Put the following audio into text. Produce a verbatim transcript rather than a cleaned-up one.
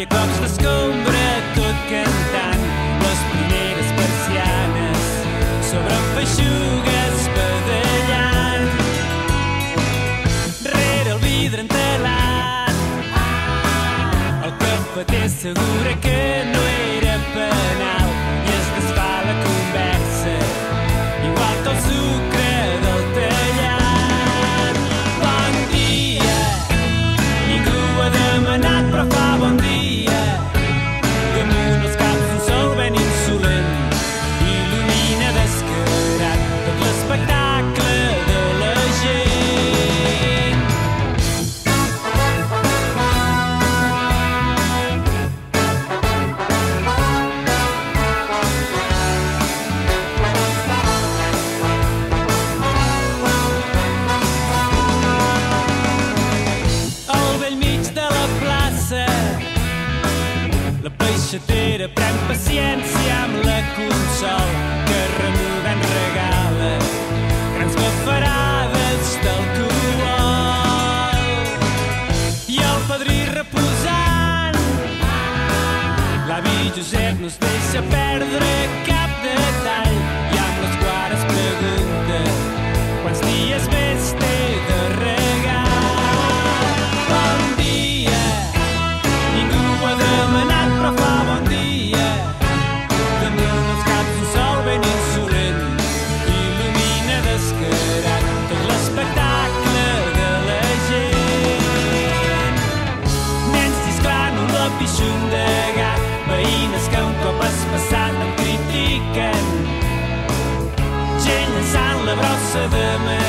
i a cops d'escombra tot cantant les primeres persianes sobre feixugues badallant rere el vidre entelat. El cafeter assegura que no era penal i es desfà la conversa igual que el sucre del tallat. Bon dia, ningú ha demanat però fa bon dia. Damunt els caps un sol ben insolent il·lumina descarat tot l'espectacle de la gent. Al bell mig de la plaça la peixatera pren paciència amb la consol que remuda regala grans bafarades d'alcohol. I el padrí reposant, l'avi Josep no es deixa perdre cap detall i amb les quars pregunta quants dies més té de regar. Bon dia, ningú ho ha demanat però fa bon dia. Damunt els caps un sol ben insolent il·lumina descarat tot l'espectacle de la gent. Nens xisclant un lapixum de gat, veïnes que un cop has passat em critiquen, gent llançant la brossa de mà